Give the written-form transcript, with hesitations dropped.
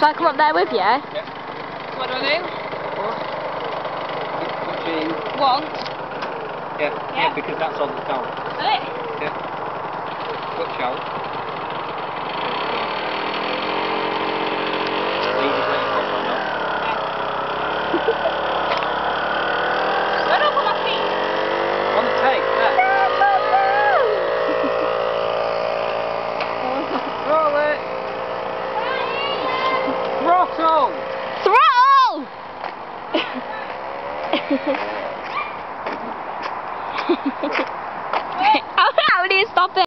Shall I come up there with you? Yeah. What do I do? What? One. Yeah, because that's on the count. Is it? Yeah. Watch out. Leave it where you put one up. Where do I put my feet? On the tape, there. Roll it! Throttle! Throttle! How do you stop it?